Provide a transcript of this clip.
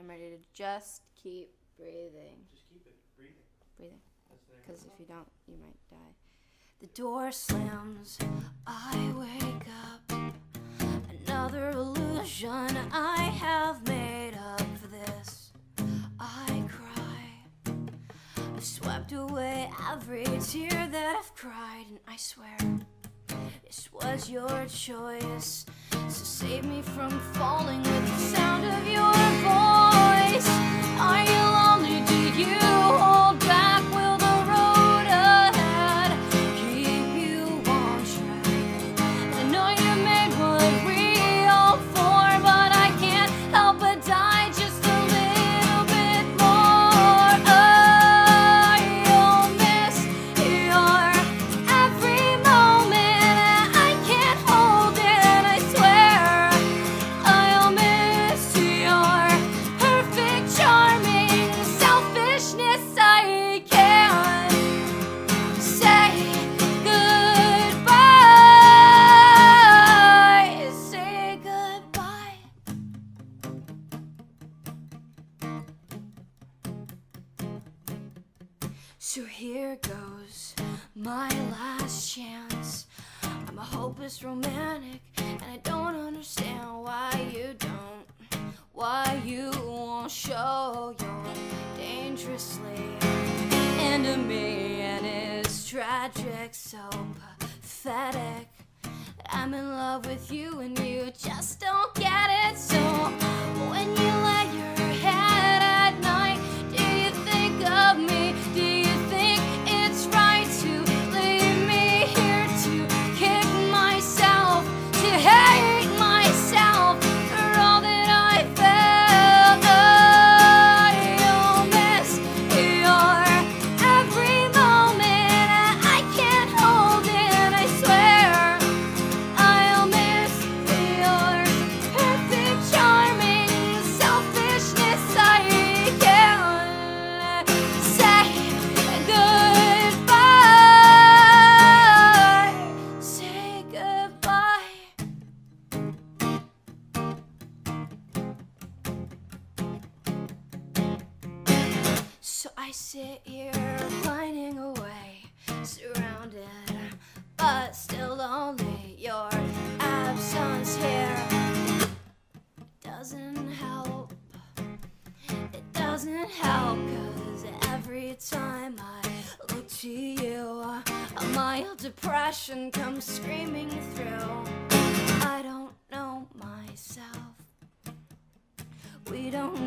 I'm ready to just keep breathing. Just keep it breathing. Breathing. Because if you don't, you might die. The door slams. I wake up. Another illusion I have made up for this. I cry. I've swept away every tear that I've cried, and I swear this was your choice. So save me from falling with the sound of your voice. Are you lonely? Do you hold back? Will the road ahead keep you on track? I know you made what we all for, but I can't help but die just a little bit more. You'll miss your every moment. I can't hold it, I swear. I'll miss your perfect, charming selfishness. I can't say goodbye. Say goodbye. So here goes my last chance. I'm a hopeless romantic, and I don't understand why you won't show your dangerously into me. And it's tragic, so pathetic that I'm in love with you and you just don't get it. So when you lay your head at night, do you think of me? Do you think it's right to leave me here to kick myself, to hate myself for all that I felt? You'll miss your every moment. I can't hold it, I swear. I'll miss your perfect, charming selfishness. I can't say goodbye. Say goodbye. So I sit here pining away, surrounded but still lonely. Your absence here doesn't help. It doesn't help, 'cause every time I look to you, a mild depression comes screaming through. I don't know myself. We don't